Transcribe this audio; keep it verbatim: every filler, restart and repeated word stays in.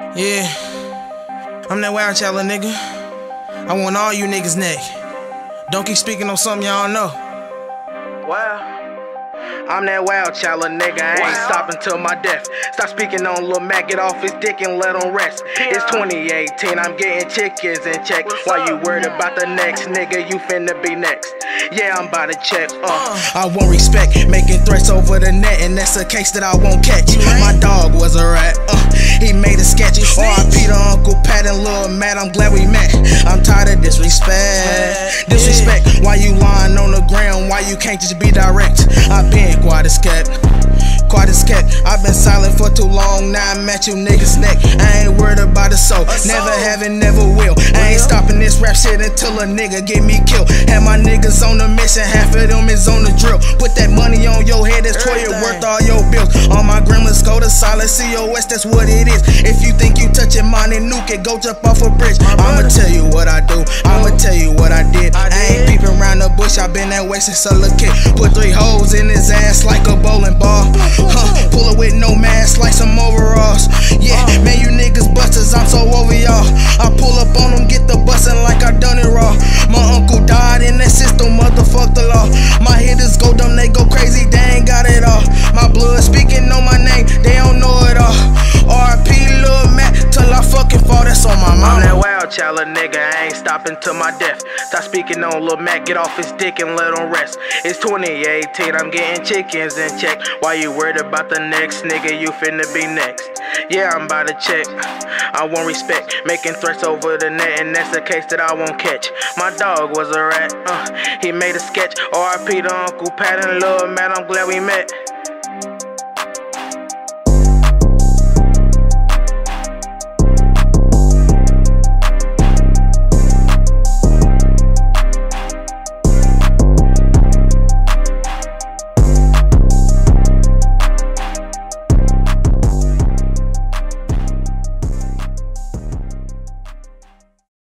Yeah, I'm that wild child nigga. I want all you niggas neck. Don't keep speaking on something y'all know. Wow. I'm that wild child nigga, I ain't wow. stopping till my death. Stop speaking on Lil Mac, get off his dick and let him rest. Yeah. It's twenty eighteen, I'm getting chickens in check. What's Why up? You worried about the next nigga, you finna be next. Yeah, I'm about to check, uh. uh I want respect, making threats over the net, and that's a case that I won't catch. My dog was a rat, uh, he made a sketch. R I P to Uncle Pat and Lil Matt, I'm glad we met. I'm tired of disrespect, disrespect. Why you lying on the ground, why you can't just be direct? I've been quite a scat, quite a scat. I've been silent for too long, now I'm at you niggas' neck. I ain't worried about the soul, never have and never will. I ain't stopping this rap shit until a nigga get me killed. Have my niggas on the mission, half of them is on the drill. Put that money on your head, that's where it worth all your bills. On my grandma's code of silent C O S, that's what it is. If you think you touching mine and nuke it, go jump off a bridge. I'ma tell you what I do, I'ma tell you what I did. I ain't peeping around the bush, I been that way since a little kid. Put three holes in his ass like a bowling ball. Huh, pull it with no mask like some overalls. Yeah, man, you niggas busters, I'm so over y'all. I pull up on them, get the bustin' like I done it raw. My uncle died in that system, motherfuck the law. My hitters go dumb, they go crazy, they ain't got it all. My blood speaking on my name, they don't know it all. R I P Lil Mac, till I fucking fall, that's on my mama. I'm that wild child nigga, I ain't stopping till my death. Stop speaking on Lil Mac, get off his dick and let him rest. It's twenty eighteen, I'm getting chickens in check. Why you worried about the next nigga, you finna be next. Yeah, I'm about to check, I want respect, making threats over the net, and that's a case that I won't catch. My dog was a rat, uh, he made a sketch. R I P to Uncle Pat and Lil Matt, I'm glad we met.